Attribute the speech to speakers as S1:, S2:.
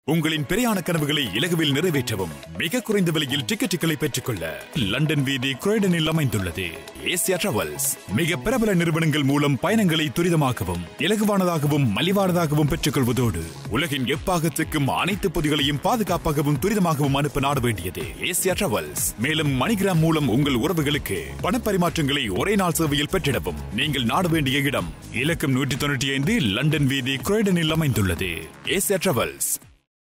S1: உங்களின் பிரயாண கனவுகளை இலகுவில் நிறைவேற்றவும் மிக குறைந்த விலையில் டிக்கெட்டுகளை பெற்றுக்கொள்ள லண்டன் வீதி குரோய்டனில் அமைந்துள்ளது ஏசியா டிராவல்ஸ். மிக பிரபல நிறுவனங்கள் மூலம் பயணங்களை துரிதமாகவும் இலகுவானதாகவும் மலிவானதாகவும் பெற்றுக்கொள்வதோடு உலகின் எப்பாகத்துக்கும் அனைத்து பொதிகளையும் பாதுகாப்பாகவும் துரிதமாகவும் அனுப்ப நாட வேண்டியது ஏசியா டிராவல்ஸ். மேலும் மணிகிராம் மூலம் உங்கள் உறவுகளுக்கு பணப்பரிமாற்றங்களை ஒரே நாள் சேவையில் பெற்றிடவும் நீங்கள் நாட வேண்டிய இடம் இலக்கம் 195 லண்டன் வீதி குரோய்டனில் அமைந்துள்ளது ஏசியா டிராவல்ஸ்.